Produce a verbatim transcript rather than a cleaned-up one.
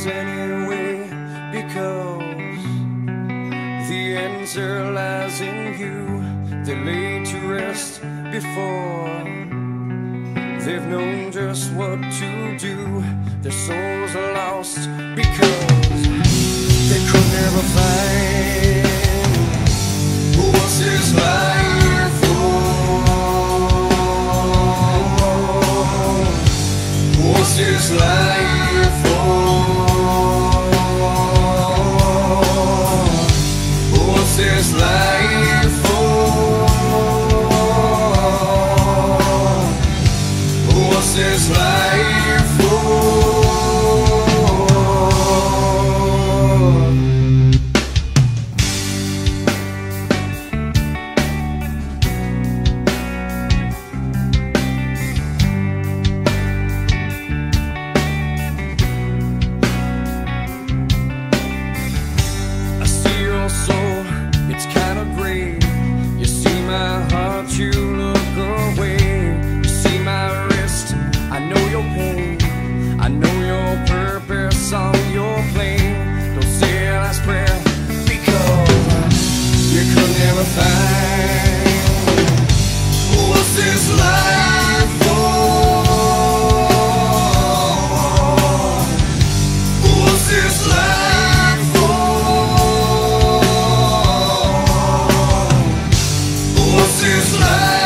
questions anyway, because the answer lies in you. They lay to rest before they've known just what to do. Their souls are lost because they could never find what's this life for? What's this life for? What's this life for? What's this life for? I see your soul, it's kind of gray. You see my heart, you look away. You see my wrist, I know your pain. I know your purpose on your plane. Don't say a last prayer, because you could never find what's this life for? What's this life for? What's this life?